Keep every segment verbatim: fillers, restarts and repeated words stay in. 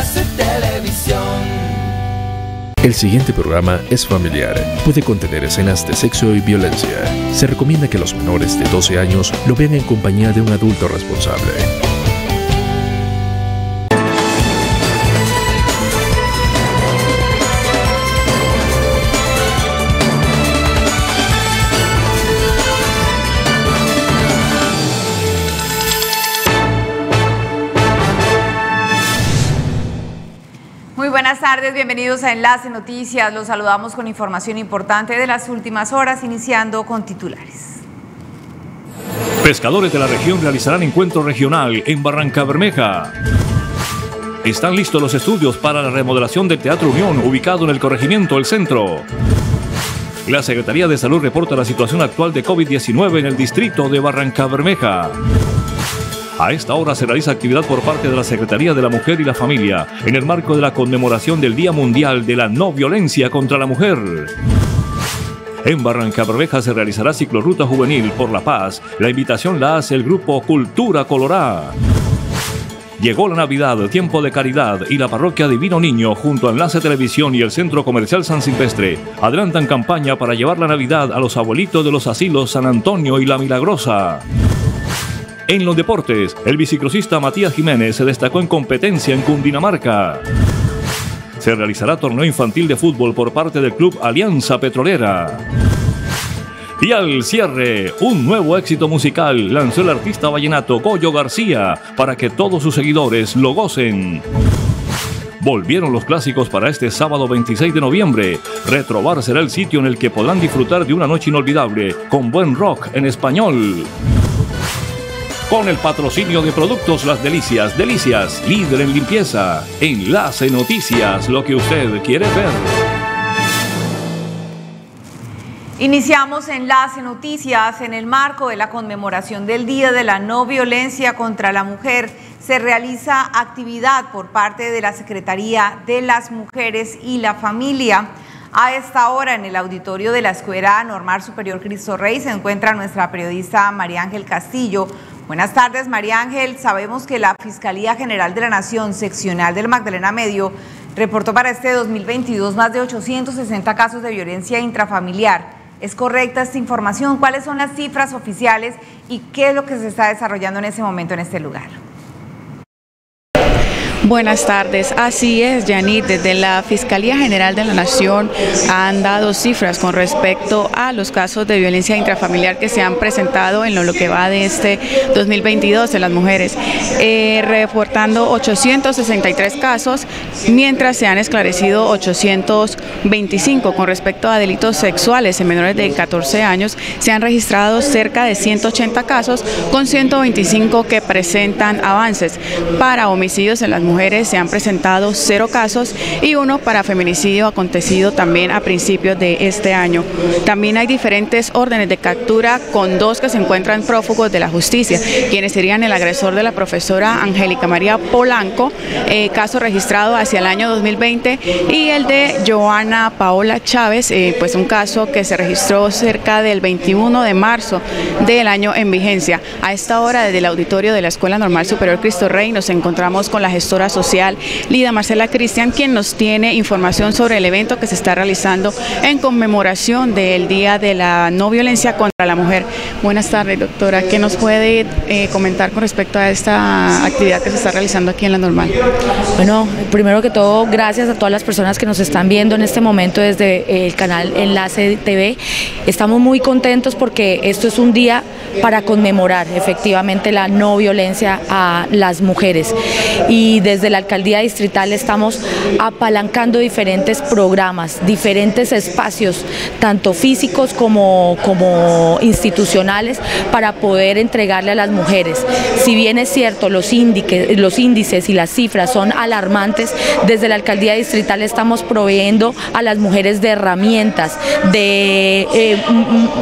Enlace Televisión. El siguiente programa es familiar. Puede contener escenas de sexo y violencia. Se recomienda que los menores de doce años lo vean en compañía de un adulto responsable. Muy buenas tardes, bienvenidos a Enlace Noticias. Los saludamos con información importante de las últimas horas, iniciando con titulares. Pescadores de la región realizarán encuentro regional en Barrancabermeja. Están listos los estudios para la remodelación del Teatro Unión, ubicado en el corregimiento El Centro. La Secretaría de Salud reporta la situación actual de COVID diecinueve en el distrito de Barrancabermeja. A esta hora se realiza actividad por parte de la Secretaría de la Mujer y la Familia en el marco de la conmemoración del Día Mundial de la No Violencia contra la Mujer. En Barrancabermeja se realizará ciclorruta juvenil por la paz. La invitación la hace el grupo Cultura Colorá. Llegó la Navidad, tiempo de caridad, y la parroquia Divino Niño junto a Enlace Televisión y el Centro Comercial San Silvestre adelantan campaña para llevar la Navidad a los abuelitos de los asilos San Antonio y La Milagrosa. En los deportes, el biciclosista Matías Jiménez se destacó en competencia en Cundinamarca. Se realizará torneo infantil de fútbol por parte del Club Alianza Petrolera. Y al cierre, un nuevo éxito musical lanzó el artista vallenato Goyo García para que todos sus seguidores lo gocen. Volvieron los clásicos para este sábado veintiséis de noviembre. Retrobar será el sitio en el que podrán disfrutar de una noche inolvidable con buen rock en español. Con el patrocinio de Productos Las Delicias, Delicias, líder en limpieza. Enlace Noticias, lo que usted quiere ver. Iniciamos Enlace Noticias. En el marco de la conmemoración del Día de la No Violencia contra la Mujer, se realiza actividad por parte de la Secretaría de las Mujeres y la Familia. A esta hora, en el auditorio de la Escuela Normal Superior Cristo Rey, se encuentra nuestra periodista María Ángel Castillo. Buenas tardes, María Ángel. Sabemos que la Fiscalía General de la Nación, seccional del Magdalena Medio, reportó para este dos mil veintidós más de ochocientos sesenta casos de violencia intrafamiliar. ¿Es correcta esta información? ¿Cuáles son las cifras oficiales y qué es lo que se está desarrollando en este momento en este lugar? Buenas tardes, así es, Yanit. Desde la Fiscalía General de la Nación han dado cifras con respecto a los casos de violencia intrafamiliar que se han presentado en lo que va de este dos mil veintidós en las mujeres, eh, reportando ochocientos sesenta y tres casos, mientras se han esclarecido ochocientos veinticinco. Con respecto a delitos sexuales en menores de catorce años, se han registrado cerca de ciento ochenta casos, con ciento veinticinco que presentan avances. Para homicidios en las mujeres se han presentado cero casos y uno para feminicidio acontecido también a principios de este año. También hay diferentes órdenes de captura con dos que se encuentran prófugos de la justicia, quienes serían el agresor de la profesora Angélica María Polanco, eh, caso registrado hacia el año dos mil veinte, y el de Joana Paola Chávez, eh, pues un caso que se registró cerca del veintiuno de marzo del año en vigencia. A esta hora, desde el auditorio de la Escuela Normal Superior Cristo Rey, nos encontramos con la gestora social Lida Marcela Cristian, quien nos tiene información sobre el evento que se está realizando en conmemoración del Día de la No Violencia contra la Mujer. Buenas tardes, doctora. ¿Qué nos puede eh, comentar con respecto a esta actividad que se está realizando aquí en la Normal? Bueno, primero que todo, gracias a todas las personas que nos están viendo en este momento desde el canal Enlace T V. Estamos muy contentos porque esto es un día para conmemorar efectivamente la no violencia a las mujeres, y desde la alcaldía distrital estamos apalancando diferentes programas, diferentes espacios, tanto físicos como, como institucionales, para poder entregarle a las mujeres. Si bien es cierto, los índices, los índices y las cifras son alarmantes, desde la alcaldía distrital estamos proveyendo a las mujeres de herramientas, de eh,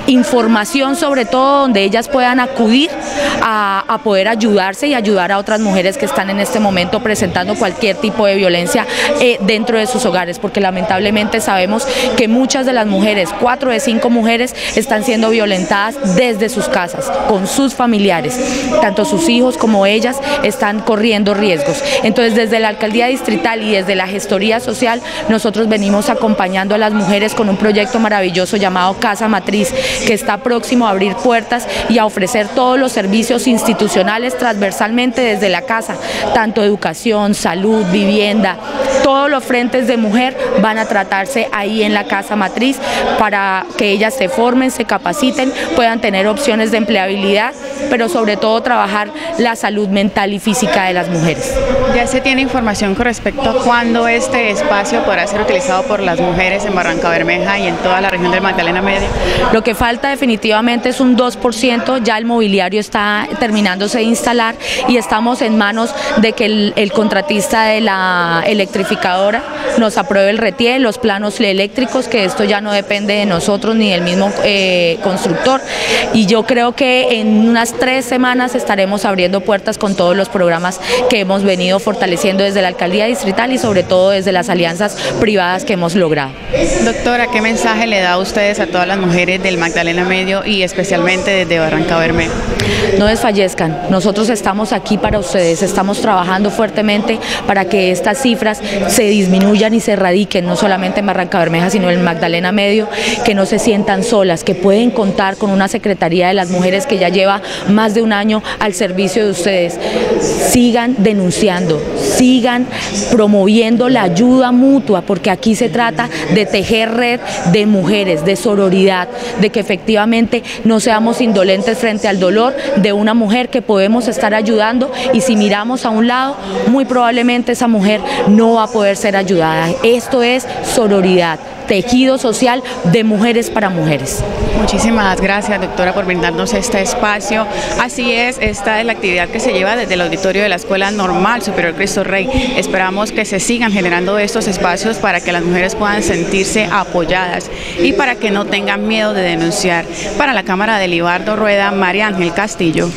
información sobre todo donde ellas puedan acudir a, a poder ayudarse y ayudar a otras mujeres que están en este momento presentando cualquier tipo de violencia eh, dentro de sus hogares, porque lamentablemente sabemos que muchas de las mujeres, cuatro de cinco mujeres, están siendo violentadas desde sus casas, con sus familiares, tanto sus hijos como ellas están corriendo riesgos. Entonces, desde la Alcaldía Distrital y desde la Gestoría Social, nosotros venimos acompañando a las mujeres con un proyecto maravilloso llamado Casa Matriz, que está próximo a abrir puertas y a ofrecer todos los servicios institucionales transversalmente desde la casa, tanto educación, salud, vivienda, todos los frentes de mujer van a tratarse ahí en la Casa Matriz para que ellas se formen, se capaciten, puedan tener opciones de empleabilidad, pero sobre todo trabajar la salud mental y física de las mujeres. ¿Ya se tiene información con respecto a cuándo este espacio podrá ser utilizado por las mujeres en Barrancabermeja y en toda la región del Magdalena Medio? Lo que falta definitivamente es un dos por ciento, ya el mobiliario está terminándose de instalar y estamos en manos de que el, el contratista de la electrificadora nos apruebe el RETIE, los planos eléctricos, que esto ya no depende de nosotros ni del mismo eh, constructor, y yo creo que en unas tres semanas estaremos abriendo puertas con todos los programas que hemos venido fortaleciendo desde la Alcaldía Distrital y sobre todo desde las alianzas privadas que hemos logrado. Doctora, ¿qué mensaje le da a ustedes a todas las mujeres del Magdalena Medio y especialmente desde Barrancabermeja? No desfallezcan, nosotros estamos aquí para ustedes, estamos trabajando fuertemente para que estas cifras se disminuyan y se erradiquen, no solamente en Barrancabermeja, sino en el Magdalena Medio, que no se sientan solas, que pueden contar con una Secretaría de las Mujeres que ya lleva más de un año al servicio de ustedes. Sigan denunciando, sigan promoviendo la ayuda mutua, porque aquí se trata de tejer red de mujeres, de sororidad, de que efectivamente no seamos indolentes frente al dolor de una mujer que podemos estar ayudando, y si miramos a un lado, muy probablemente esa mujer no va a poder ser ayudada. Esto es sororidad, tejido social de mujeres para mujeres. Muchísimas gracias, doctora, por brindarnos este espacio. Así es, esta es la actividad que se lleva desde el auditorio de la Escuela Normal Superior Cristo Rey. Esperamos que se sigan generando estos espacios para que las mujeres puedan sentirse apoyadas y para que no tengan miedo de denunciar. Para la Cámara de Libardo Rueda, María Ángel Castillo.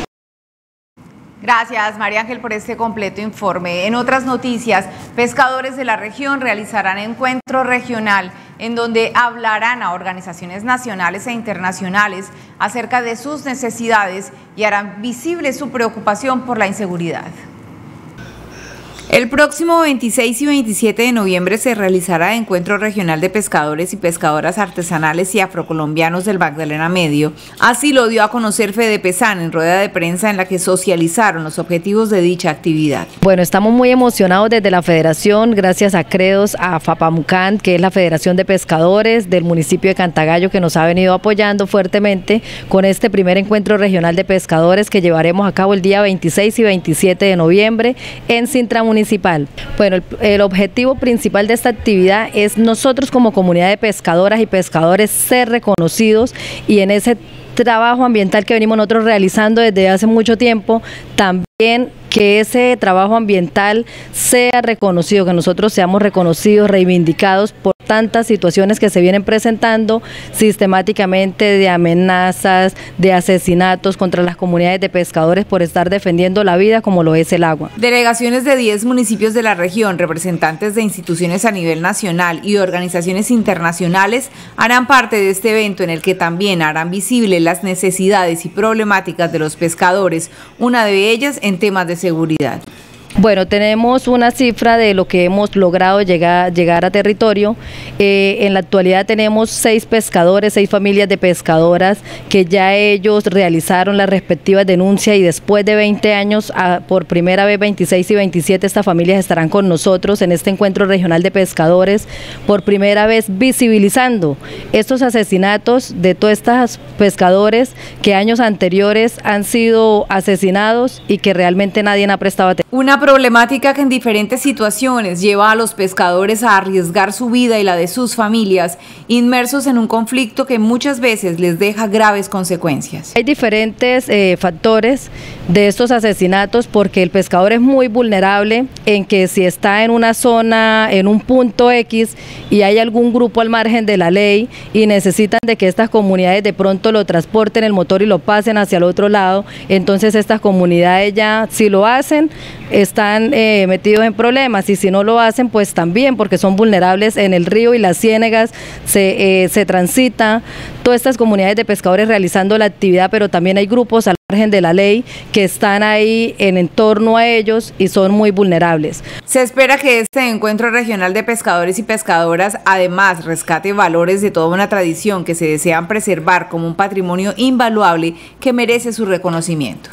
Gracias, María Ángel, por este completo informe. En otras noticias, pescadores de la región realizarán encuentro regional en donde hablarán a organizaciones nacionales e internacionales acerca de sus necesidades y harán visible su preocupación por la inseguridad. El próximo veintiséis y veintisiete de noviembre se realizará el Encuentro Regional de Pescadores y Pescadoras Artesanales y Afrocolombianos del Magdalena Medio. Así lo dio a conocer Fedepesan en rueda de prensa en la que socializaron los objetivos de dicha actividad. Bueno, estamos muy emocionados desde la Federación, gracias a CREDOS, a FAPAMUCAN, que es la Federación de Pescadores del municipio de Cantagallo, que nos ha venido apoyando fuertemente con este primer Encuentro Regional de Pescadores que llevaremos a cabo el día veintiséis y veintisiete de noviembre en Sintra Municipal. Bueno, el, el objetivo principal de esta actividad es nosotros como comunidad de pescadoras y pescadores ser reconocidos, y en ese trabajo ambiental que venimos nosotros realizando desde hace mucho tiempo, también que ese trabajo ambiental sea reconocido, que nosotros seamos reconocidos, reivindicados por tantas situaciones que se vienen presentando sistemáticamente, de amenazas, de asesinatos contra las comunidades de pescadores por estar defendiendo la vida como lo es el agua. Delegaciones de diez municipios de la región, representantes de instituciones a nivel nacional y organizaciones internacionales harán parte de este evento, en el que también harán visibles las necesidades y problemáticas de los pescadores, una de ellas en temas de seguridad. Bueno, tenemos una cifra de lo que hemos logrado llegar, llegar a territorio. Eh, en la actualidad tenemos seis pescadores, seis familias de pescadoras que ya ellos realizaron las respectivas denuncias, y después de veinte años, a, por primera vez veintiséis y veintisiete, estas familias estarán con nosotros en este encuentro regional de pescadores, por primera vez visibilizando estos asesinatos de todos estos pescadores que años anteriores han sido asesinados y que realmente nadie ha prestado atención. Una problemática que en diferentes situaciones lleva a los pescadores a arriesgar su vida y la de sus familias, inmersos en un conflicto que muchas veces les deja graves consecuencias. Hay diferentes eh, factores, de estos asesinatos, porque el pescador es muy vulnerable en que si está en una zona, en un punto X y hay algún grupo al margen de la ley y necesitan de que estas comunidades de pronto lo transporten el motor y lo pasen hacia el otro lado, entonces estas comunidades ya, si lo hacen, están eh, metidos en problemas, y si no lo hacen, pues también, porque son vulnerables en el río y las ciénegas, se, eh, se transita todas estas comunidades de pescadores realizando la actividad, pero también hay grupos al margen de la ley que están ahí en entorno a ellos y son muy vulnerables. Se espera que este encuentro regional de pescadores y pescadoras además rescate valores de toda una tradición que se desean preservar como un patrimonio invaluable que merece su reconocimiento.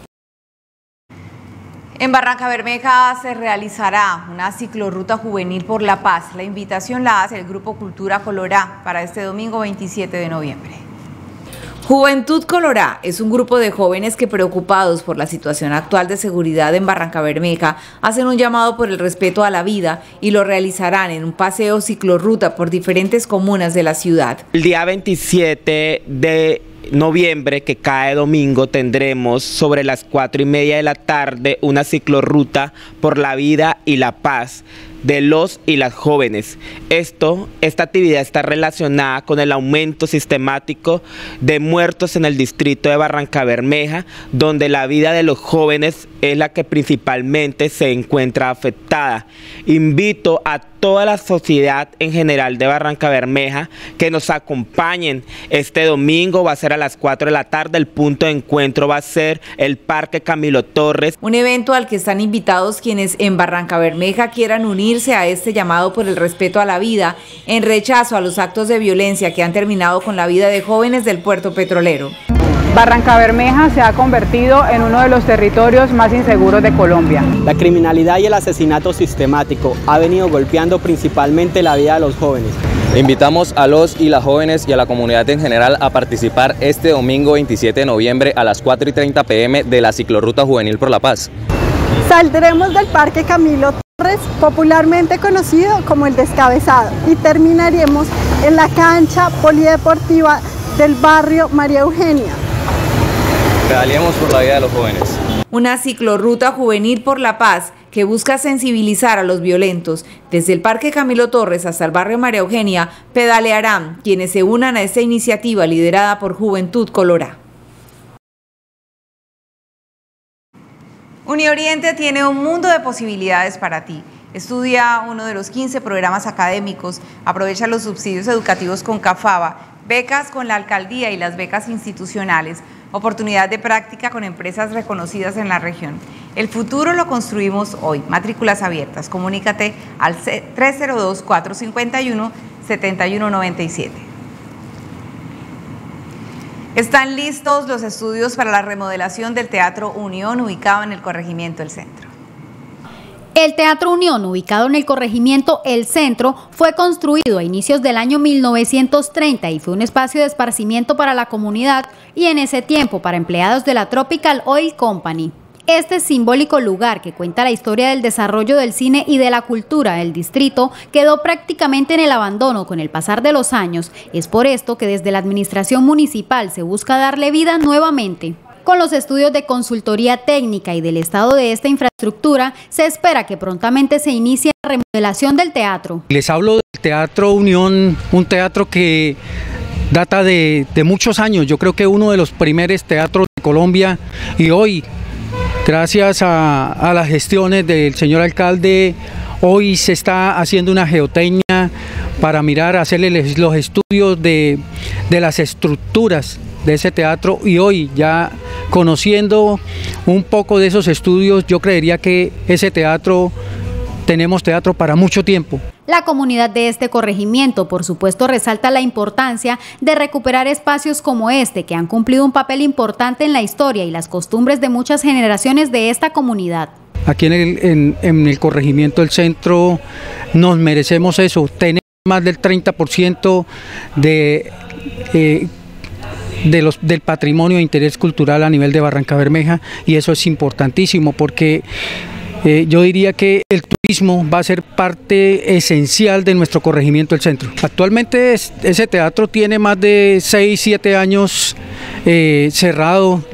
En Barrancabermeja se realizará una ciclorruta juvenil por la paz. La invitación la hace el Grupo Cultura Colorá para este domingo veintisiete de noviembre. Juventud Colorá es un grupo de jóvenes que, preocupados por la situación actual de seguridad en Barrancabermeja, hacen un llamado por el respeto a la vida y lo realizarán en un paseo ciclorruta por diferentes comunas de la ciudad. El día veintisiete de noviembre, que cae domingo, tendremos sobre las cuatro y media de la tarde una ciclorruta por la vida y la paz de los y las jóvenes. Esto, esta actividad está relacionada con el aumento sistemático de muertos en el distrito de Barrancabermeja, donde la vida de los jóvenes es la que principalmente se encuentra afectada. Invito a toda la sociedad en general de Barrancabermeja que nos acompañen este domingo. Va a ser a las cuatro de la tarde, el punto de encuentro va a ser el Parque Camilo Torres. Un evento al que están invitados quienes en Barrancabermeja quieran unirse a este llamado por el respeto a la vida, en rechazo a los actos de violencia que han terminado con la vida de jóvenes del puerto petrolero. Barrancabermeja se ha convertido en uno de los territorios más inseguros de Colombia. La criminalidad y el asesinato sistemático ha venido golpeando principalmente la vida de los jóvenes. Invitamos a los y las jóvenes y a la comunidad en general a participar este domingo veintisiete de noviembre a las cuatro y treinta pm de la ciclorruta juvenil por la paz. Saldremos del Parque Camilo Torres, popularmente conocido como el Descabezado, y terminaremos en la cancha polideportiva del barrio María Eugenia. Pedaleemos por la vida de los jóvenes. Una ciclorruta juvenil por la paz que busca sensibilizar a los violentos. Desde el Parque Camilo Torres hasta el barrio María Eugenia pedalearán quienes se unan a esta iniciativa liderada por Juventud Colorá. Unioriente tiene un mundo de posibilidades para ti. Estudia uno de los quince programas académicos, aprovecha los subsidios educativos con CAFABA, becas con la alcaldía y las becas institucionales, oportunidad de práctica con empresas reconocidas en la región. El futuro lo construimos hoy. Matrículas abiertas. Comunícate al tres cero dos, cuatro cinco uno, siete uno nueve siete. Están listos los estudios para la remodelación del Teatro Unión, ubicado en el corregimiento El Centro. El Teatro Unión, ubicado en el corregimiento El Centro, fue construido a inicios del año mil novecientos treinta y fue un espacio de esparcimiento para la comunidad y en ese tiempo para empleados de la Tropical Oil Company. Este simbólico lugar, que cuenta la historia del desarrollo del cine y de la cultura del distrito, quedó prácticamente en el abandono con el pasar de los años. Es por esto que desde la administración municipal se busca darle vida nuevamente. Con los estudios de consultoría técnica y del estado de esta infraestructura, se espera que prontamente se inicie la remodelación del teatro. Les hablo del Teatro Unión, un teatro que data de, de muchos años. Yo creo que uno de los primeros teatros de Colombia, y hoy, gracias a, a las gestiones del señor alcalde, hoy se está haciendo una geotecnia para mirar, hacerle los estudios de, de las estructuras de ese teatro, y hoy ya conociendo un poco de esos estudios, yo creería que ese teatro, tenemos teatro para mucho tiempo. La comunidad de este corregimiento, por supuesto, resalta la importancia de recuperar espacios como este, que han cumplido un papel importante en la historia y las costumbres de muchas generaciones de esta comunidad. Aquí en el, en, en el corregimiento del Centro nos merecemos eso, tenemos más del treinta por ciento de... Eh, De los, del patrimonio de interés cultural a nivel de Barrancabermeja, y eso es importantísimo porque eh, yo diría que el turismo va a ser parte esencial de nuestro corregimiento del Centro. Actualmente es, ese teatro tiene más de seis, siete años eh, cerrado. Lo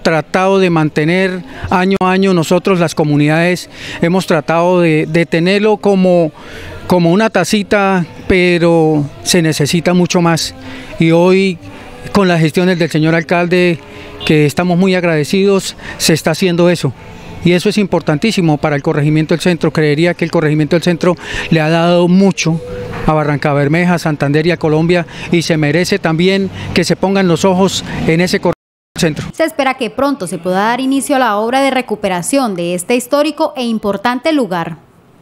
tratado de mantener año a año, nosotros las comunidades hemos tratado de, de tenerlo como, como una tacita, pero se necesita mucho más. Y hoy, con las gestiones del señor alcalde, que estamos muy agradecidos, se está haciendo eso. Y eso es importantísimo para el corregimiento del centro. Creería que el corregimiento del centro le ha dado mucho a Barrancabermeja, a Santander y a Colombia, y se merece también que se pongan los ojos en ese corregimiento del centro. Se espera que pronto se pueda dar inicio a la obra de recuperación de este histórico e importante lugar.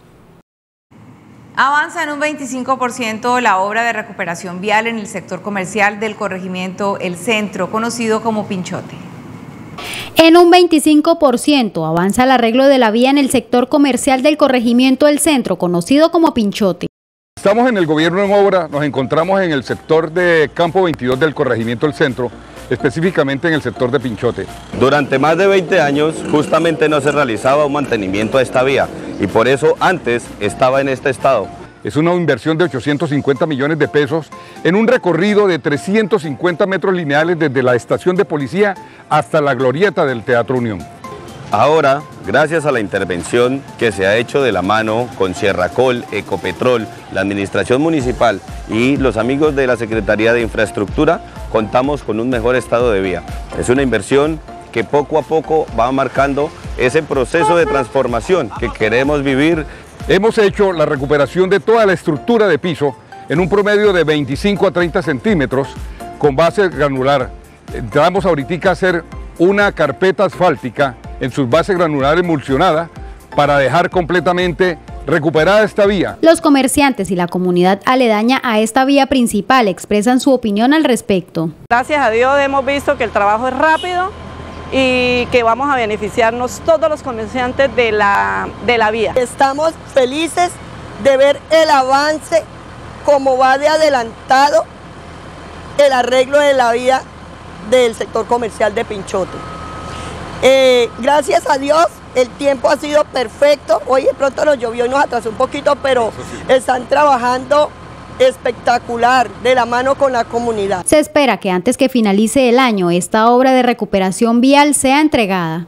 Avanza en un veinticinco por ciento la obra de recuperación vial en el sector comercial del corregimiento El Centro, conocido como Pinchote. En un veinticinco por ciento avanza el arreglo de la vía en el sector comercial del corregimiento El Centro, conocido como Pinchote. Estamos en el gobierno en obra, nos encontramos en el sector de Campo veintidós del corregimiento El Centro, específicamente en el sector de Pinchote. Durante más de veinte años justamente no se realizaba un mantenimiento a esta vía y por eso antes estaba en este estado. Es una inversión de ochocientos cincuenta millones de pesos en un recorrido de trescientos cincuenta metros lineales desde la estación de policía hasta la glorieta del Teatro Unión. Ahora, gracias a la intervención que se ha hecho de la mano con Sierracol, Ecopetrol, la Administración Municipal y los amigos de la Secretaría de Infraestructura, contamos con un mejor estado de vía. Es una inversión que poco a poco va marcando ese proceso de transformación que queremos vivir. Hemos hecho la recuperación de toda la estructura de piso en un promedio de veinticinco a treinta centímetros con base granular. Vamos ahorita a hacer una carpeta asfáltica en sus bases granular emulsionada para dejar completamente recuperada esta vía. Los comerciantes y la comunidad aledaña a esta vía principal expresan su opinión al respecto. Gracias a Dios hemos visto que el trabajo es rápido y que vamos a beneficiarnos todos los comerciantes de la, de la vía. Estamos felices de ver el avance, como va de adelantado el arreglo de la vía del sector comercial de Pinchote. Eh, gracias a Dios el tiempo ha sido perfecto, hoy de pronto nos llovió y nos atrasó un poquito, pero están trabajando espectacular de la mano con la comunidad. Se espera que antes que finalice el año esta obra de recuperación vial sea entregada.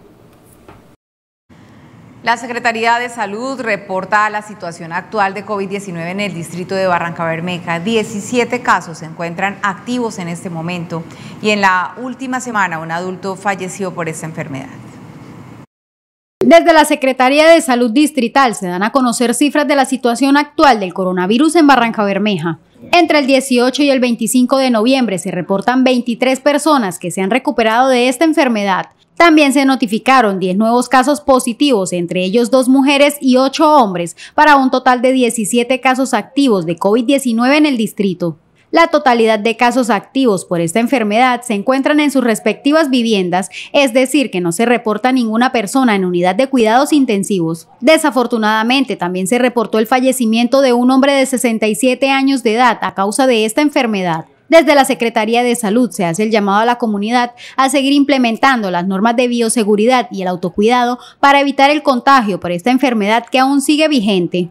La Secretaría de Salud reporta la situación actual de COVID diecinueve en el distrito de Barrancabermeja. diecisiete casos se encuentran activos en este momento y en la última semana un adulto falleció por esta enfermedad. Desde la Secretaría de Salud Distrital se dan a conocer cifras de la situación actual del coronavirus en Barrancabermeja. Entre el dieciocho y el veinticinco de noviembre se reportan veintitrés personas que se han recuperado de esta enfermedad. También se notificaron diez nuevos casos positivos, entre ellos dos mujeres y ocho hombres, para un total de diecisiete casos activos de COVID diecinueve en el distrito. La totalidad de casos activos por esta enfermedad se encuentran en sus respectivas viviendas, es decir, que no se reporta ninguna persona en unidad de cuidados intensivos. Desafortunadamente, también se reportó el fallecimiento de un hombre de sesenta y siete años de edad a causa de esta enfermedad. Desde la Secretaría de Salud se hace el llamado a la comunidad a seguir implementando las normas de bioseguridad y el autocuidado para evitar el contagio por esta enfermedad que aún sigue vigente.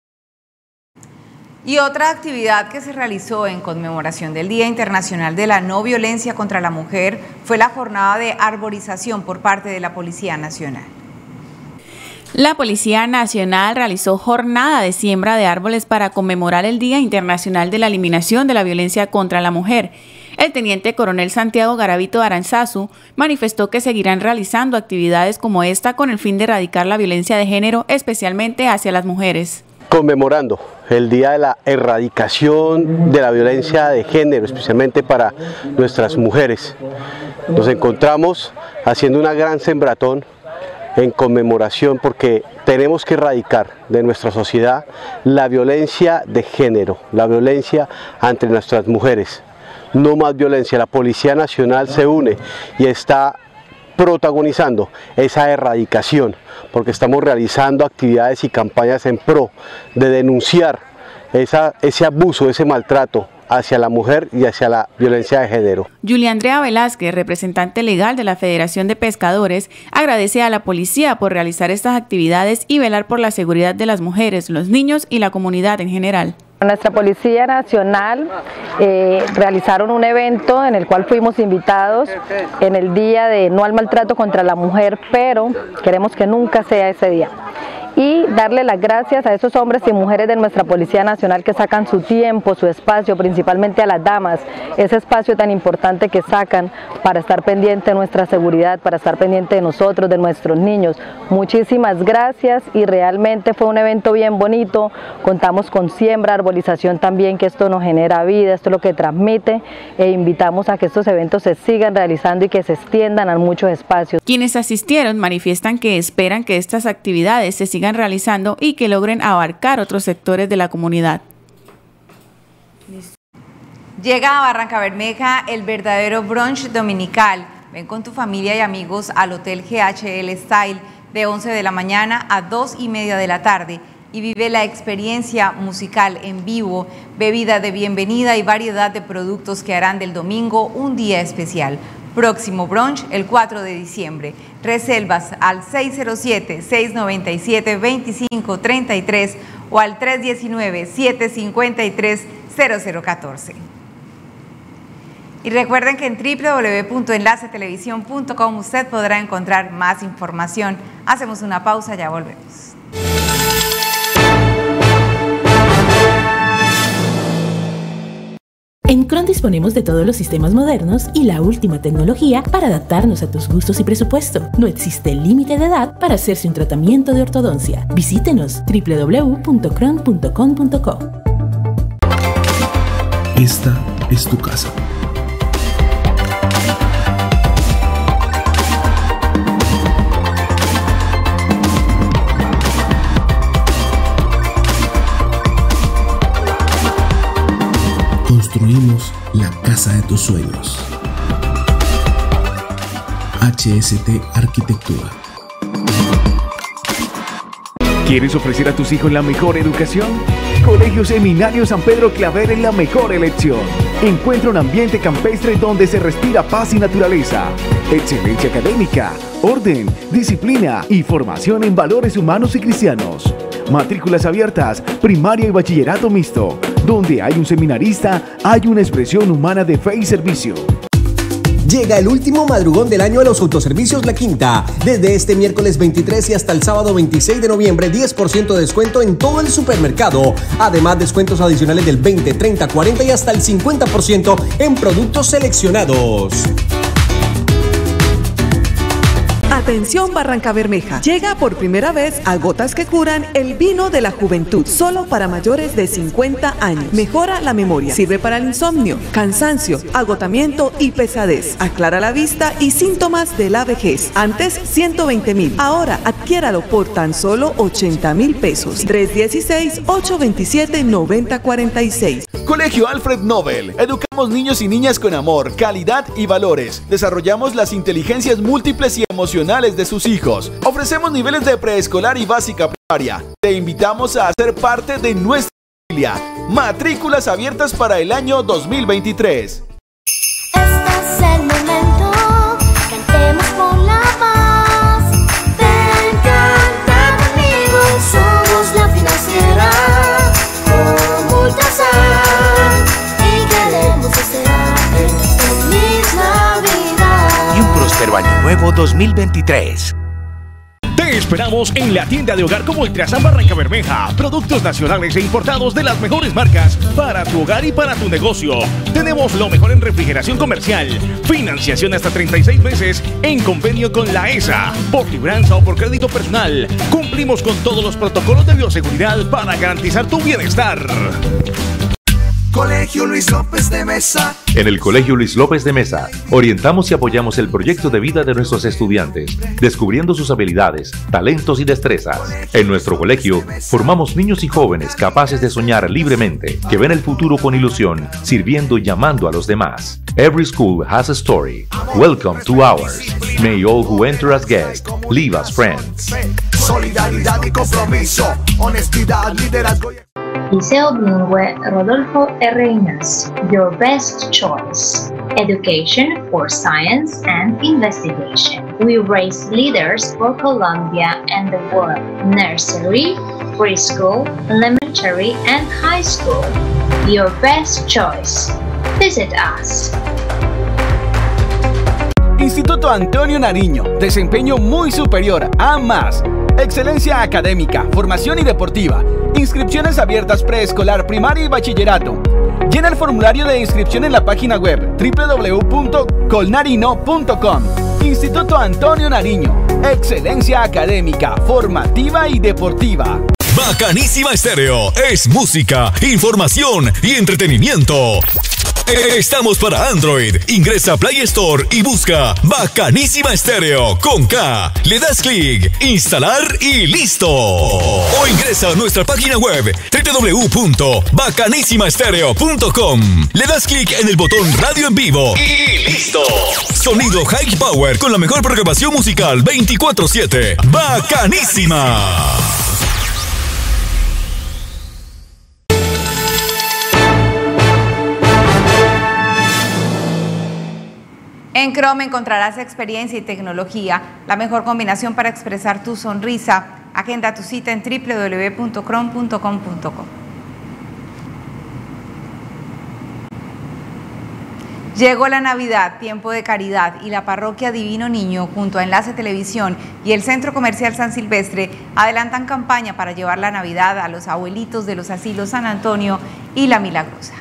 Y otra actividad que se realizó en conmemoración del Día Internacional de la No Violencia contra la Mujer fue la jornada de arborización por parte de la Policía Nacional. La Policía Nacional realizó jornada de siembra de árboles para conmemorar el Día Internacional de la Eliminación de la Violencia contra la Mujer. El teniente coronel Santiago Garavito Aranzazu manifestó que seguirán realizando actividades como esta con el fin de erradicar la violencia de género, especialmente hacia las mujeres. Conmemorando el Día de la Erradicación de la Violencia de Género, especialmente para nuestras mujeres. Nos encontramos haciendo una gran sembratón en conmemoración porque tenemos que erradicar de nuestra sociedad la violencia de género, la violencia entre nuestras mujeres. No más violencia. La Policía Nacional se une y está protagonizando esa erradicación, porque estamos realizando actividades y campañas en pro de denunciar esa, ese abuso, ese maltrato hacia la mujer y hacia la violencia de género. Julia Andrea Velázquez, representante legal de la Federación de Pescadores, agradece a la policía por realizar estas actividades y velar por la seguridad de las mujeres, los niños y la comunidad en general. Nuestra Policía Nacional eh, realizaron un evento en el cual fuimos invitados en el Día de No al Maltrato contra la Mujer, pero queremos que nunca sea ese día. Y darle las gracias a esos hombres y mujeres de nuestra Policía Nacional que sacan su tiempo, su espacio, principalmente a las damas, ese espacio tan importante que sacan para estar pendiente de nuestra seguridad, para estar pendiente de nosotros, de nuestros niños. Muchísimas gracias y realmente fue un evento bien bonito, contamos con siembra, arbolización también, que esto nos genera vida, esto es lo que transmite, e invitamos a que estos eventos se sigan realizando y que se extiendan a muchos espacios. Quienes asistieron manifiestan que esperan que estas actividades se sigan realizando y que logren abarcar otros sectores de la comunidad. Llega a Barranca Bermeja el verdadero brunch dominical. Ven con tu familia y amigos al Hotel G H L Style de once de la mañana a dos y media de la tarde y vive la experiencia musical en vivo, bebida de bienvenida y variedad de productos que harán del domingo un día especial. Próximo brunch el cuatro de diciembre. Reservas al seis cero siete, seis nueve siete, dos cinco tres tres o al tres uno nueve, siete cinco tres, cero cero uno cuatro. Y recuerden que en w w w punto enlace televisión punto com usted podrá encontrar más información. Hacemos una pausa, ya volvemos. En Cron disponemos de todos los sistemas modernos y la última tecnología para adaptarnos a tus gustos y presupuesto. No existe límite de edad para hacerse un tratamiento de ortodoncia. Visítenos w w w punto cron punto com punto co. Esta es tu casa. Construimos la casa de tus sueños. H S T Arquitectura. ¿Quieres ofrecer a tus hijos la mejor educación? Colegio Seminario San Pedro Claver es la mejor elección. Encuentra un ambiente campestre donde se respira paz y naturaleza, excelencia académica, orden, disciplina y formación en valores humanos y cristianos. Matrículas abiertas, primaria y bachillerato mixto. Donde hay un seminarista, hay una expresión humana de fe y servicio. Llega el último madrugón del año a los autoservicios La Quinta. Desde este miércoles veintitrés y hasta el sábado veintiséis de noviembre, diez por ciento de descuento en todo el supermercado. Además, descuentos adicionales del veinte, treinta, cuarenta y hasta el cincuenta por ciento en productos seleccionados. Atención Barranca Bermeja, llega por primera vez a Gotas que Curan el vino de la juventud, solo para mayores de cincuenta años. Mejora la memoria, sirve para el insomnio, cansancio, agotamiento y pesadez. Aclara la vista y síntomas de la vejez. Antes ciento veinte mil, ahora adquiéralo por tan solo ochenta mil pesos. tres uno seis, ocho dos siete, nueve cero cuatro seis. Colegio Alfred Nobel. Educamos niños y niñas con amor, calidad y valores. Desarrollamos las inteligencias múltiples y emocionales de sus hijos. Ofrecemos niveles de preescolar y básica primaria. Te invitamos a ser parte de nuestra familia. Matrículas abiertas para el año dos mil veintitrés. Este es el momento, cantemos por la paz. Ven, canta conmigo, somos la financiera. Con Ultrasan y queremos desearte feliz Navidad. Y un próspero año nuevo dos mil veintitrés. Te esperamos en la tienda de hogar como Ultrasan Barranca Bermeja. Productos nacionales e importados de las mejores marcas para tu hogar y para tu negocio. Tenemos lo mejor en refrigeración comercial. Financiación hasta treinta y seis meses en convenio con la E S A. Por libranza o por crédito personal. Cumplimos con todos los protocolos de bioseguridad para garantizar tu bienestar. Colegio Luis López de Mesa. En el Colegio Luis López de Mesa, orientamos y apoyamos el proyecto de vida de nuestros estudiantes, descubriendo sus habilidades, talentos y destrezas. En nuestro colegio, formamos niños y jóvenes capaces de soñar libremente, que ven el futuro con ilusión, sirviendo y llamando a los demás. Every school has a story. Welcome to ours. May all who enter as guests leave as friends. Solidaridad y compromiso, honestidad, liderazgo. Liceo Bilingüe Rodolfo R. Ignacio, your best choice. Education for Science and Investigation. We raise leaders for Colombia and the world. Nursery, preschool, elementary, and high school. Your best choice. Visit us. Instituto Antonio Nariño, desempeño muy superior a más. Excelencia académica, formación y deportiva. Inscripciones abiertas preescolar, primaria y bachillerato. Llena el formulario de inscripción en la página web w w w punto colnarino punto com. Instituto Antonio Nariño. Excelencia académica, formativa y deportiva. Bacanísima Estéreo es música, información y entretenimiento. Estamos para Android. Ingresa a Play Store y busca Bacanísima Estéreo con K. Le das clic, instalar y listo. O ingresa a nuestra página web w w w punto bacanísima estéreo punto com. Le das clic en el botón Radio en Vivo y listo. Sonido High Power con la mejor programación musical veinticuatro siete. Bacanísima. En Chrome encontrarás experiencia y tecnología, la mejor combinación para expresar tu sonrisa. Agenda tu cita en w w w punto chrome punto com punto co. Llegó la Navidad, tiempo de caridad, y la Parroquia Divino Niño, junto a Enlace Televisión y el Centro Comercial San Silvestre, adelantan campaña para llevar la Navidad a los abuelitos de los asilos San Antonio y La Milagrosa.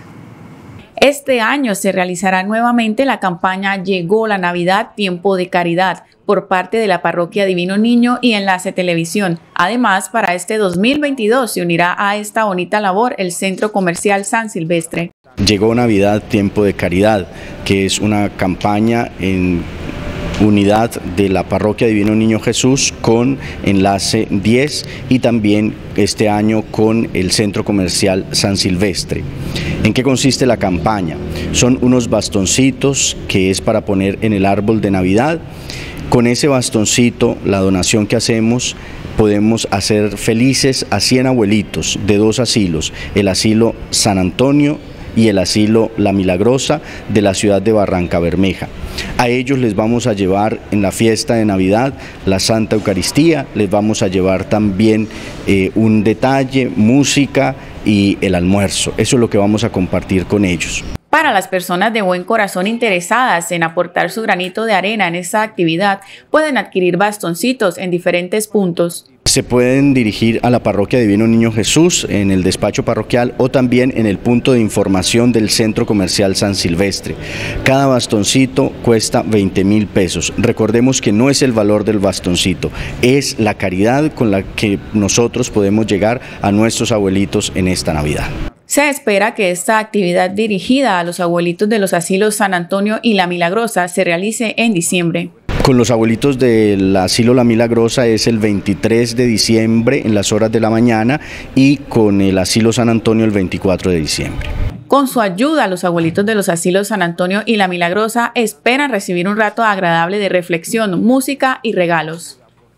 Este año se realizará nuevamente la campaña Llegó la Navidad, tiempo de caridad, por parte de la Parroquia Divino Niño y Enlace Televisión. Además, para este dos mil veintidós se unirá a esta bonita labor el Centro Comercial San Silvestre. Llegó Navidad, tiempo de caridad, que es una campaña en unidad de la Parroquia Divino Niño Jesús con Enlace diez y también este año con el Centro Comercial San Silvestre. ¿En qué consiste la campaña? Son unos bastoncitos que es para poner en el árbol de Navidad. Con ese bastoncito, la donación que hacemos, podemos hacer felices a cien abuelitos de dos asilos, el asilo San Antonio y el asilo La Milagrosa de la ciudad de Barrancabermeja. A ellos les vamos a llevar en la fiesta de Navidad la Santa Eucaristía, les vamos a llevar también eh, un detalle, música y el almuerzo. Eso es lo que vamos a compartir con ellos. Para las personas de buen corazón interesadas en aportar su granito de arena en esta actividad, pueden adquirir bastoncitos en diferentes puntos. Se pueden dirigir a la Parroquia Divino Niño Jesús en el despacho parroquial o también en el punto de información del Centro Comercial San Silvestre. Cada bastoncito cuesta veinte mil pesos. Recordemos que no es el valor del bastoncito, es la caridad con la que nosotros podemos llegar a nuestros abuelitos en esta Navidad. Se espera que esta actividad dirigida a los abuelitos de los asilos San Antonio y La Milagrosa se realice en diciembre. Con los abuelitos del asilo La Milagrosa es el veintitrés de diciembre en las horas de la mañana y con el asilo San Antonio el veinticuatro de diciembre. Con su ayuda, los abuelitos de los asilos San Antonio y La Milagrosa esperan recibir un rato agradable de reflexión, música y regalos.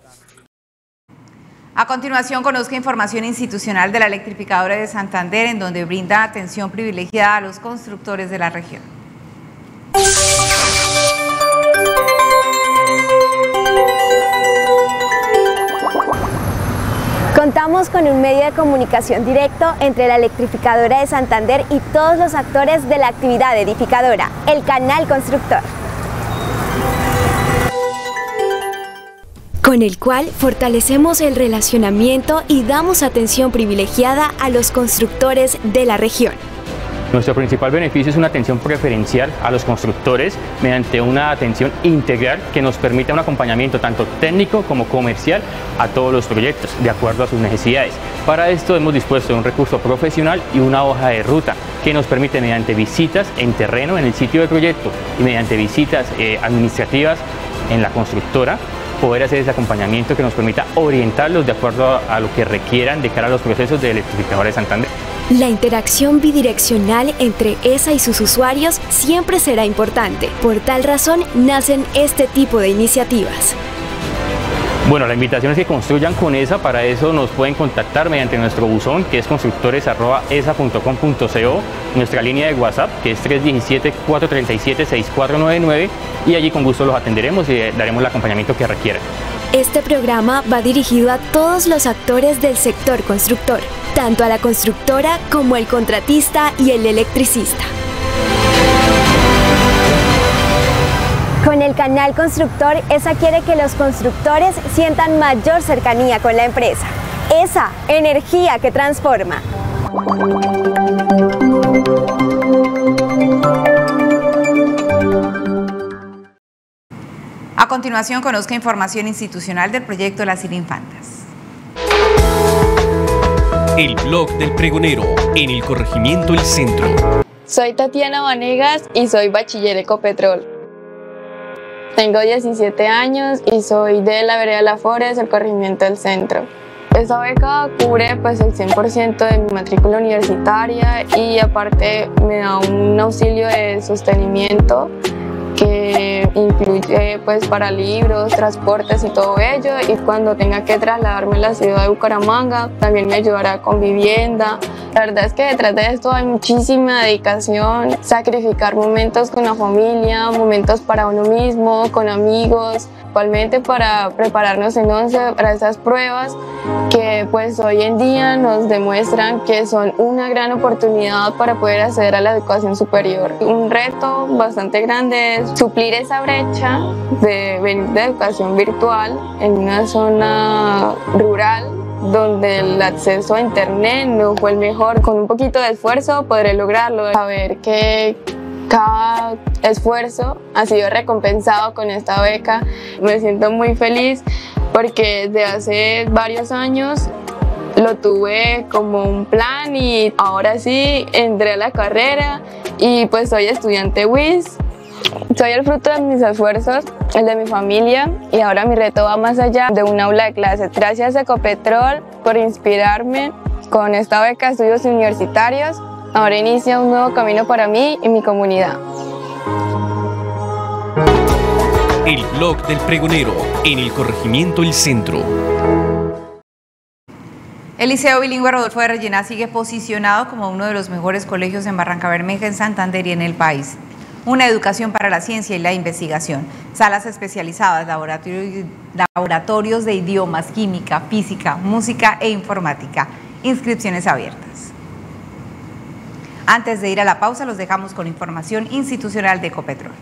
A continuación, conozca información institucional de la Electrificadora de Santander, en donde brinda atención privilegiada a los constructores de la región. Contamos con un medio de comunicación directo entre la Electrificadora de Santander y todos los actores de la actividad edificadora, el Canal Constructor, con el cual fortalecemos el relacionamiento y damos atención privilegiada a los constructores de la región. Nuestro principal beneficio es una atención preferencial a los constructores mediante una atención integral que nos permite un acompañamiento tanto técnico como comercial a todos los proyectos, de acuerdo a sus necesidades. Para esto hemos dispuesto de un recurso profesional y una hoja de ruta que nos permite, mediante visitas en terreno en el sitio del proyecto y mediante visitas eh, administrativas en la constructora, poder hacer ese acompañamiento que nos permita orientarlos de acuerdo a, a lo que requieran de cara a los procesos de Electrificadora de Santander. La interacción bidireccional entre E S A y sus usuarios siempre será importante. Por tal razón, nacen este tipo de iniciativas. Bueno, la invitación es que construyan con E S A. Para eso nos pueden contactar mediante nuestro buzón, que es constructores arroba e s a punto com punto co, nuestra línea de WhatsApp, que es tres uno siete, cuatro tres siete, seis cuatro nueve nueve, y allí con gusto los atenderemos y daremos el acompañamiento que requieran. Este programa va dirigido a todos los actores del sector constructor, tanto a la constructora como el contratista y el electricista. Con el canal Constructor, E S A quiere que los constructores sientan mayor cercanía con la empresa. E S A, energía que transforma. A continuación, conozca información institucional del proyecto Las Infantas. El blog del pregonero en el corregimiento El Centro. Soy Tatiana Vanegas y soy bachiller Ecopetrol. Tengo diecisiete años y soy de la vereda La Forest, el corregimiento del Centro. Esta beca cubre pues, el cien por ciento de mi matrícula universitaria y aparte me da un auxilio de sostenimiento que incluye pues, para libros, transportes y todo ello, y cuando tenga que trasladarme a la ciudad de Bucaramanga también me ayudará con vivienda. La verdad es que detrás de esto hay muchísima dedicación, sacrificar momentos con la familia, momentos para uno mismo, con amigos, igualmente para prepararnos en once para esas pruebas que pues hoy en día nos demuestran que son una gran oportunidad para poder acceder a la educación superior. Un reto bastante grande es suplir esa brecha de venir de educación virtual en una zona rural donde el acceso a internet no fue el mejor. Con un poquito de esfuerzo podré lograrlo. Saber que cada esfuerzo ha sido recompensado con esta beca. Me siento muy feliz porque desde hace varios años lo tuve como un plan y ahora sí entré a la carrera y pues soy estudiante W I S. Soy el fruto de mis esfuerzos, el de mi familia, y ahora mi reto va más allá de un aula de clases. Gracias a Ecopetrol por inspirarme con esta beca de estudios universitarios. Ahora inicia un nuevo camino para mí y mi comunidad. El blog del pregonero en el corregimiento El Centro. El Liceo Bilingüe Rodolfo de Regina sigue posicionado como uno de los mejores colegios en Barrancabermeja, en Santander y en el país. Una educación para la ciencia y la investigación, salas especializadas, laboratorios, laboratorios de idiomas, química, física, música e informática. Inscripciones abiertas. Antes de ir a la pausa, los dejamos con información institucional de Ecopetrol.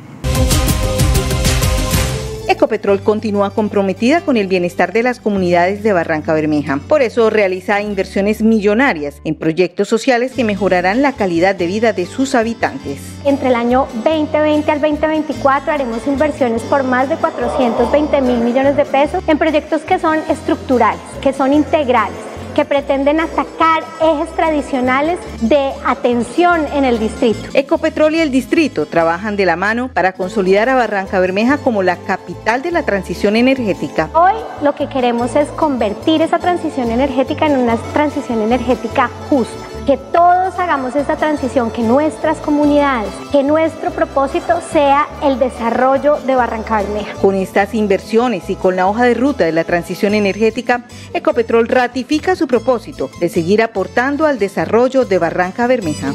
Ecopetrol continúa comprometida con el bienestar de las comunidades de Barrancabermeja. Por eso realiza inversiones millonarias en proyectos sociales que mejorarán la calidad de vida de sus habitantes. Entre el año veinte veinte al veinte veinticuatro haremos inversiones por más de cuatrocientos veinte mil millones de pesos en proyectos que son estructurales, que son integrales, que pretenden atacar ejes tradicionales de atención en el distrito. Ecopetrol y el distrito trabajan de la mano para consolidar a Barrancabermeja como la capital de la transición energética. Hoy lo que queremos es convertir esa transición energética en una transición energética justa. Que todos hagamos esta transición, que nuestras comunidades, que nuestro propósito sea el desarrollo de Barrancabermeja. Con estas inversiones y con la hoja de ruta de la transición energética, Ecopetrol ratifica su propósito de seguir aportando al desarrollo de Barrancabermeja.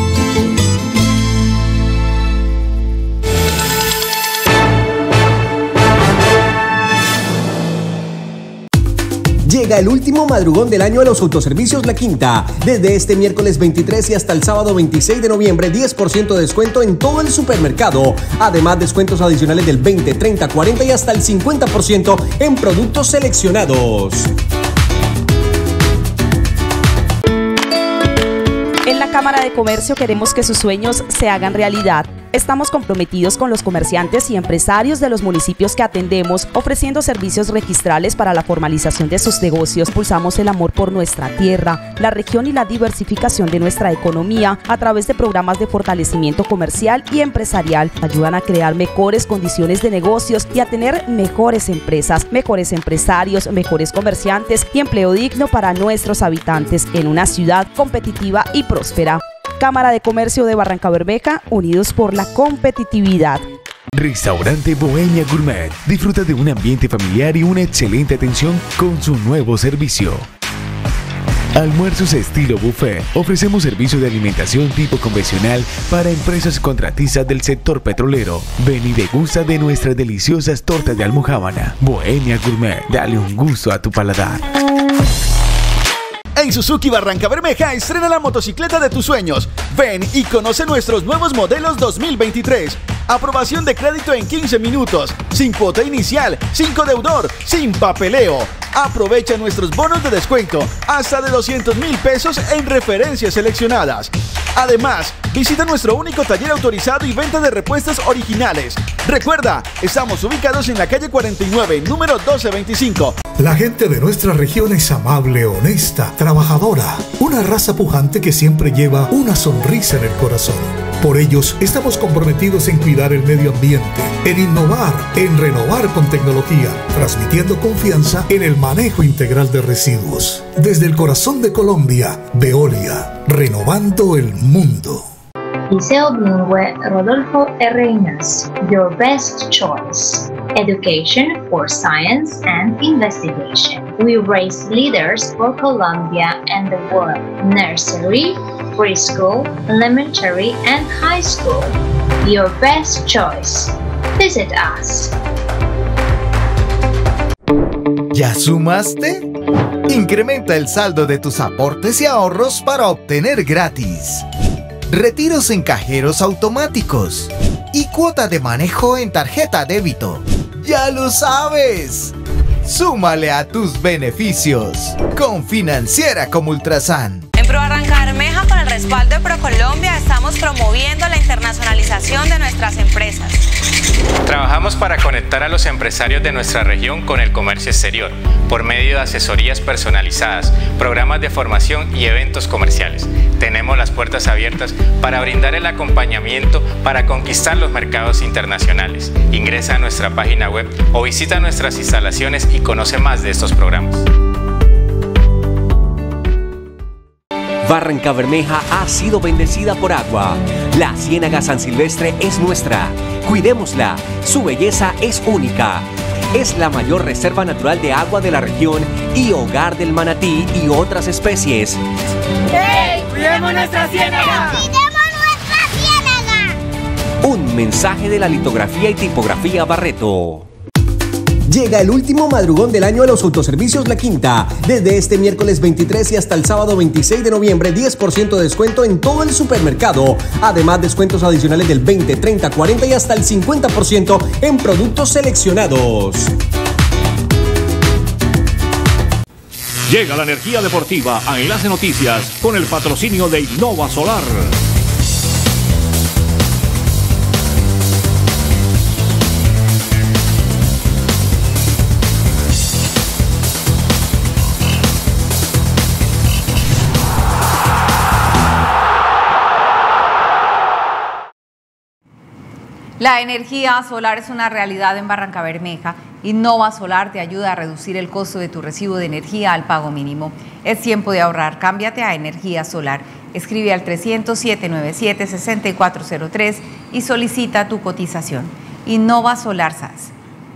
Llega el último madrugón del año a los autoservicios La Quinta. Desde este miércoles veintitrés y hasta el sábado veintiséis de noviembre, diez por ciento de descuento en todo el supermercado. Además, descuentos adicionales del veinte, treinta, cuarenta y hasta el cincuenta por ciento en productos seleccionados. En la Cámara de Comercio queremos que sus sueños se hagan realidad. Estamos comprometidos con los comerciantes y empresarios de los municipios que atendemos, ofreciendo servicios registrales para la formalización de sus negocios. Impulsamos el amor por nuestra tierra, la región y la diversificación de nuestra economía a través de programas de fortalecimiento comercial y empresarial. Ayudan a crear mejores condiciones de negocios y a tener mejores empresas, mejores empresarios, mejores comerciantes y empleo digno para nuestros habitantes en una ciudad competitiva y próspera. Cámara de Comercio de Barrancabermeja, unidos por la competitividad. Restaurante Bohemia Gourmet. Disfruta de un ambiente familiar y una excelente atención con su nuevo servicio. Almuerzos estilo buffet. Ofrecemos servicio de alimentación tipo convencional para empresas contratistas del sector petrolero. Ven y degusta de nuestras deliciosas tortas de almojábana. Bohemia Gourmet. Dale un gusto a tu paladar. En Suzuki Barrancabermeja estrena la motocicleta de tus sueños. Ven y conoce nuestros nuevos modelos dos mil veintitrés. Aprobación de crédito en quince minutos, sin cuota inicial, sin codeudor, sin papeleo. Aprovecha nuestros bonos de descuento hasta de doscientos mil pesos en referencias seleccionadas. Además, visita nuestro único taller autorizado y venta de repuestos originales. Recuerda, estamos ubicados en la calle cuarenta y nueve, número doce veinticinco. La gente de nuestra región es amable, honesta, trabajadora, una raza pujante que siempre lleva una sonrisa en el corazón. Por ellos estamos comprometidos en cuidar el medio ambiente, en innovar, en renovar con tecnología, transmitiendo confianza en el manejo integral de residuos. Desde el corazón de Colombia, Veolia, renovando el mundo. Liceo Bilingüe Rodolfo R. Ignacio, your best choice. Education for science and investigation. We raise leaders for Colombia and the world. Nursery, preschool, elementary, and high school. Your best choice. Visit us. ¿Ya sumaste? Incrementa el saldo de tus aportes y ahorros para obtener gratis retiros en cajeros automáticos y cuota de manejo en tarjeta débito. ¡Ya lo sabes! Súmale a tus beneficios con Financiera como Ultrasan. En Pro Barrancabermeja, con el respaldo de ProColombia, estamos promoviendo la internacionalización de nuestras empresas. Trabajamos para conectar a los empresarios de nuestra región con el comercio exterior, por medio de asesorías personalizadas, programas de formación y eventos comerciales. Tenemos las puertas abiertas para brindar el acompañamiento para conquistar los mercados internacionales. Ingresa a nuestra página web o visita nuestras instalaciones y conoce más de estos programas. Barrancabermeja ha sido bendecida por agua. La Ciénaga San Silvestre es nuestra. Cuidémosla. Su belleza es única. Es la mayor reserva natural de agua de la región y hogar del manatí y otras especies. ¡Hey! ¡Cuidemos nuestra ciénaga! ¡Cuidemos nuestra ciénaga! Un mensaje de la litografía y tipografía Barreto. Llega el último madrugón del año a los autoservicios La Quinta. Desde este miércoles veintitrés y hasta el sábado veintiséis de noviembre, diez por ciento de descuento en todo el supermercado. Además, descuentos adicionales del veinte, treinta, cuarenta y hasta el cincuenta por ciento en productos seleccionados. Llega la energía deportiva a Enlace Noticias con el patrocinio de Innova Solar. La energía solar es una realidad en Barrancabermeja. Innova Solar te ayuda a reducir el costo de tu recibo de energía al pago mínimo. Es tiempo de ahorrar. Cámbiate a energía solar. Escribe al trescientos, siete nueve siete, seis cuatro cero tres y solicita tu cotización. Innova Solar S A S.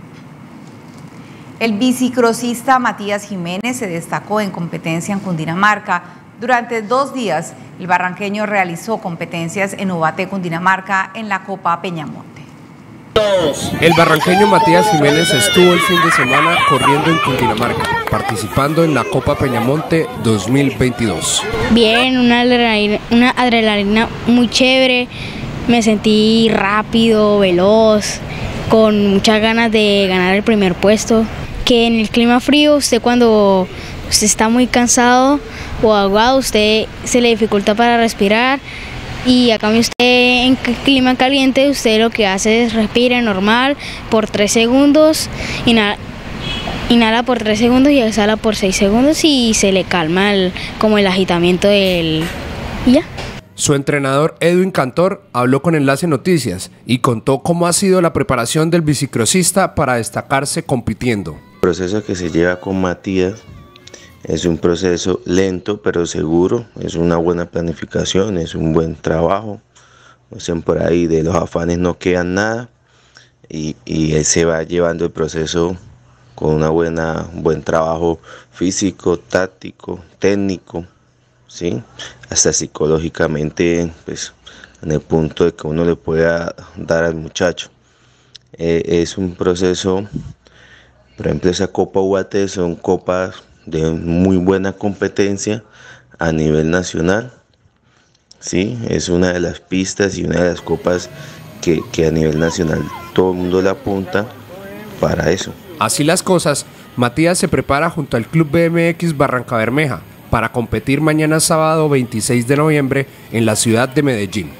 El bicicrosista Matías Jiménez se destacó en competencia en Cundinamarca. Durante dos días, el barranqueño realizó competencias en Ubaté, Cundinamarca, en la Copa Peñamonte. El barranqueño Matías Jiménez estuvo el fin de semana corriendo en Cundinamarca, participando en la Copa Peñamonte dos mil veintidós. Bien, una adrenalina, una adrenalina muy chévere, me sentí rápido, veloz, con muchas ganas de ganar el primer puesto. Que en el clima frío, usted cuando usted está muy cansado o ahogado, usted se le dificulta para respirar. Y a cambio usted en clima caliente, usted lo que hace es respira normal por tres segundos, inhala, inhala por tres segundos y exhala por seis segundos y se le calma el, como el agitamiento del... y ya. Su entrenador Edwin Cantor habló con Enlace Noticias y contó cómo ha sido la preparación del bicicrosista para destacarse compitiendo. El proceso que se lleva con Matías es un proceso lento pero seguro, es una buena planificación, es un buen trabajo. No sé, por ahí de los afanes no queda nada. y, y él se va llevando el proceso con una buena, un buen trabajo físico, táctico, técnico, ¿sí? Hasta psicológicamente, pues, en el punto de que uno le pueda dar al muchacho. Eh, es un proceso, por ejemplo, esa Copa U A T son copas de muy buena competencia a nivel nacional, ¿sí? Es una de las pistas y una de las copas que, que a nivel nacional todo el mundo le apunta para eso. Así las cosas, Matías se prepara junto al Club B M X Barrancabermeja para competir mañana sábado veintiséis de noviembre en la ciudad de Medellín.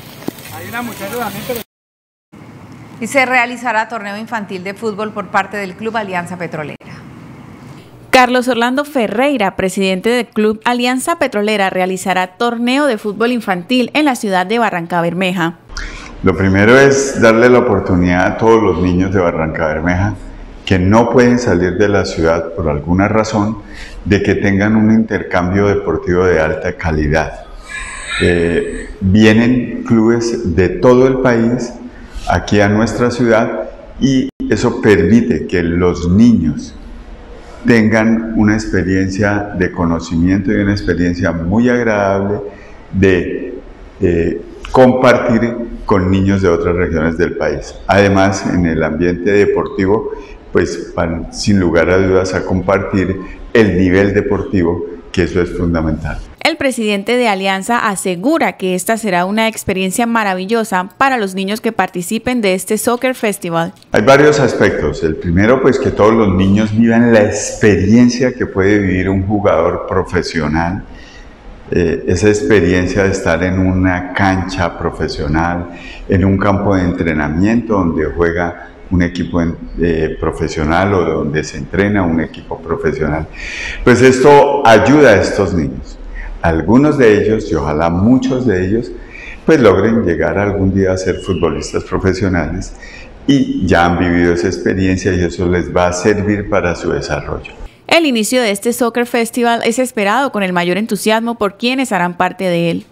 Y se realizará torneo infantil de fútbol por parte del Club Alianza Petrolera. Carlos Orlando Ferreira, presidente del Club Alianza Petrolera, realizará torneo de fútbol infantil en la ciudad de Barrancabermeja. Lo primero es darle la oportunidad a todos los niños de Barrancabermeja que no pueden salir de la ciudad por alguna razón, de que tengan un intercambio deportivo de alta calidad. Eh, vienen clubes de todo el país aquí a nuestra ciudad y eso permite que los niños tengan una experiencia de conocimiento y una experiencia muy agradable de eh, compartir con niños de otras regiones del país. Además, en el ambiente deportivo, pues van sin lugar a dudas a compartir el nivel deportivo, que eso es fundamental. El presidente de Alianza asegura que esta será una experiencia maravillosa para los niños que participen de este Soccer Festival. Hay varios aspectos. El primero, pues que todos los niños vivan la experiencia que puede vivir un jugador profesional. Eh, esa experiencia de estar en una cancha profesional, en un campo de entrenamiento donde juega un equipo eh, profesional o donde se entrena un equipo profesional. Pues esto ayuda a estos niños. Algunos de ellos, y ojalá muchos de ellos, pues logren llegar algún día a ser futbolistas profesionales y ya han vivido esa experiencia y eso les va a servir para su desarrollo. El inicio de este Soccer Festival es esperado con el mayor entusiasmo por quienes harán parte de él.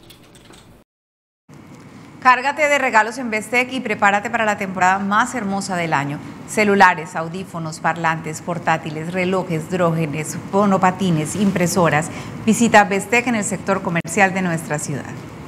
Cárgate de regalos en Bestec y prepárate para la temporada más hermosa del año. Celulares, audífonos, parlantes, portátiles, relojes, drógenes, monopatines, impresoras. Visita Bestec en el sector comercial de nuestra ciudad.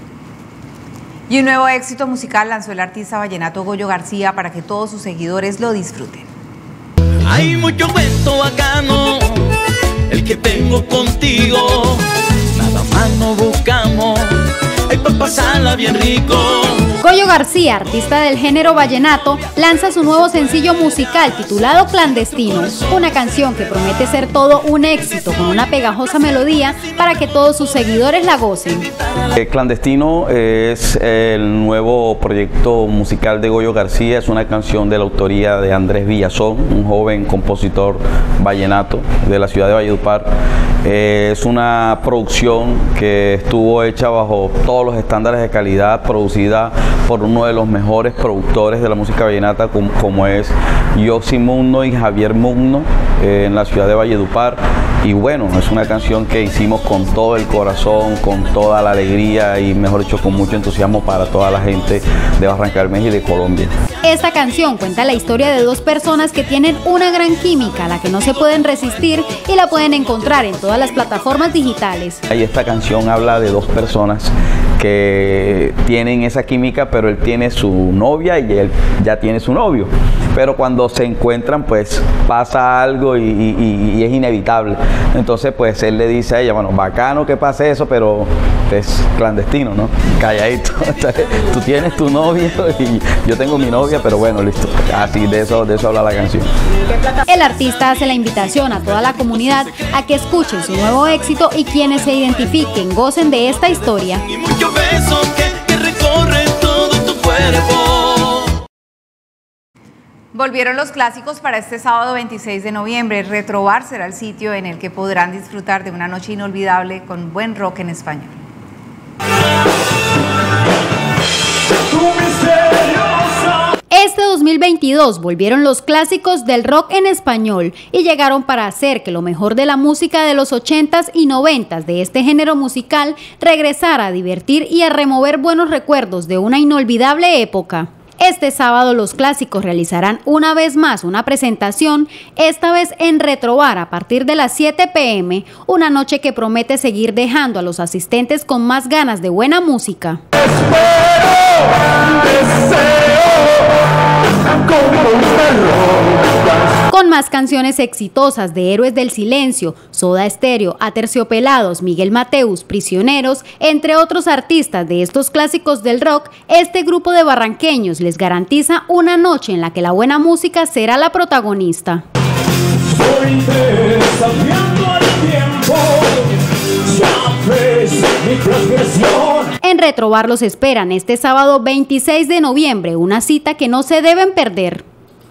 Y un nuevo éxito musical lanzó el artista vallenato Goyo García para que todos sus seguidores lo disfruten. Hay mucho cuento bacano, el que tengo contigo, nada más no buscamos, hay pa' pasarla bien rico. Goyo García, artista del género vallenato, lanza su nuevo sencillo musical titulado Clandestino, una canción que promete ser todo un éxito con una pegajosa melodía para que todos sus seguidores la gocen. Clandestino es el nuevo proyecto musical de Goyo García, es una canción de la autoría de Andrés Villazón, un joven compositor vallenato de la ciudad de Valledupar. Es una producción que estuvo hecha bajo todos los estándares de calidad, producida por uno de los mejores productores de la música vallenata como, como es Yoxi Mugno y Javier Mugno eh, en la ciudad de Valledupar. Y bueno, es una canción que hicimos con todo el corazón, con toda la alegría y mejor dicho con mucho entusiasmo para toda la gente de Barrancabermeja y de Colombia. Esta canción cuenta la historia de dos personas que tienen una gran química a la que no se pueden resistir y la pueden encontrar en todas las plataformas digitales. Y esta canción habla de dos personas que tienen esa química, pero él tiene su novia y él ya tiene su novio. Pero cuando se encuentran, pues pasa algo y, y, y es inevitable. Entonces, pues él le dice a ella, bueno, bacano que pase eso, pero es clandestino, ¿no? Calladito. Tú tienes tu novio y yo tengo mi novia, pero bueno, listo. Así de eso, de eso habla la canción. El artista hace la invitación a toda la comunidad a que escuchen su nuevo éxito y quienes se identifiquen gocen de esta historia. Y muchos besos que, que recorren todo tu cuerpo. Volvieron los clásicos para este sábado veintiséis de noviembre. Retrobar será el sitio en el que podrán disfrutar de una noche inolvidable con buen rock en español. Este dos mil veintidós volvieron los clásicos del rock en español y llegaron para hacer que lo mejor de la música de los ochentas y noventas de este género musical regresara a divertir y a remover buenos recuerdos de una inolvidable época. Este sábado los clásicos realizarán una vez más una presentación, esta vez en Retrobar a partir de las siete pe eme, una noche que promete seguir dejando a los asistentes con más ganas de buena música. Con más canciones exitosas de Héroes del Silencio, Soda Stereo, Aterciopelados, Miguel Mateus, Prisioneros, entre otros artistas de estos clásicos del rock, este grupo de barranqueños les garantiza una noche en la que la buena música será la protagonista. Soy desafiando al tiempo, ya ves mi transgresión. En Retrobar los esperan este sábado veintiséis de noviembre, una cita que no se deben perder.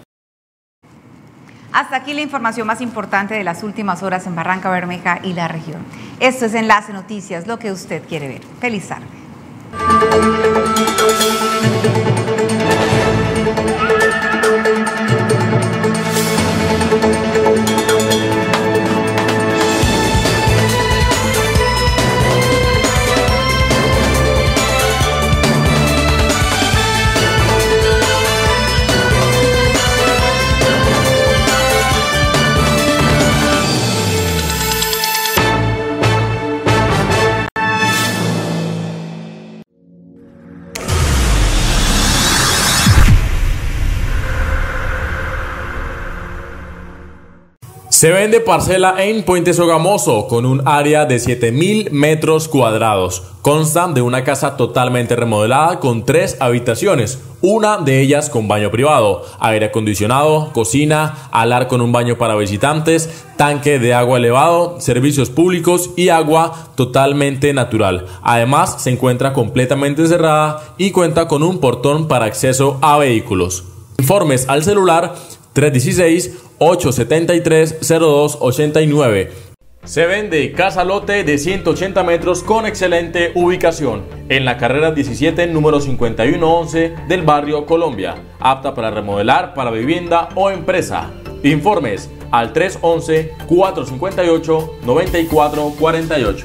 Hasta aquí la información más importante de las últimas horas en Barranca Bermeja y la región. Esto es Enlace Noticias, lo que usted quiere ver. Feliz tarde. Se vende parcela en Puente Sogamoso con un área de siete mil metros cuadrados. Consta de una casa totalmente remodelada con tres habitaciones, una de ellas con baño privado, aire acondicionado, cocina, alar con un baño para visitantes, tanque de agua elevado, servicios públicos y agua totalmente natural. Además, se encuentra completamente cerrada y cuenta con un portón para acceso a vehículos. Informes al celular tres uno seis, ocho siete tres, cero dos ocho nueve. Se vende casa lote de ciento ochenta metros con excelente ubicación en la carrera diecisiete, número cincuenta y uno once del barrio Colombia, apta para remodelar para vivienda o empresa. Informes al tres once, cuatro cincuenta y ocho, noventa y cuatro cuarenta y ocho.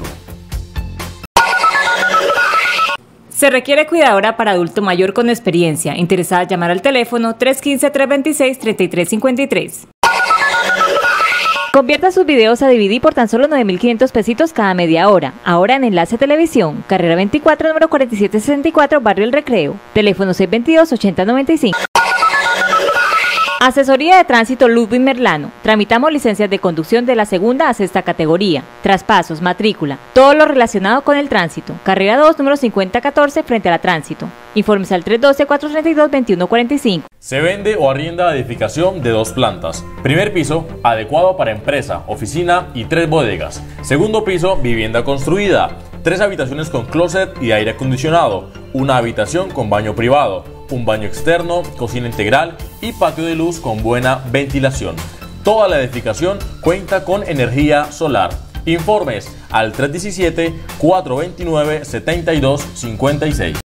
Se requiere cuidadora para adulto mayor con experiencia. Interesada, llamar al teléfono tres uno cinco, tres dos seis, tres tres cinco tres. Convierta sus videos a D V D por tan solo nueve mil quinientos pesitos cada media hora. Ahora en Enlace Televisión, carrera veinticuatro, número cuarenta y siete sesenta y cuatro, Barrio El Recreo. Teléfono seis dos dos, ocho cero nueve cinco. Asesoría de Tránsito Ludwig Merlano. Tramitamos licencias de conducción de la segunda a sexta categoría, traspasos, matrícula, todo lo relacionado con el tránsito. Carrera dos, número cincuenta catorce, frente a la Tránsito. Informes al tres uno dos, cuatro tres dos, dos uno cuatro cinco. Se vende o arrienda edificación de dos plantas. Primer piso, adecuado para empresa, oficina y tres bodegas. Segundo piso, vivienda construida. Tres habitaciones con closet y aire acondicionado. Una habitación con baño privado. Un baño externo, cocina integral y patio de luz con buena ventilación. Toda la edificación cuenta con energía solar. Informes al tres uno siete, cuatro dos nueve, siete dos cinco seis.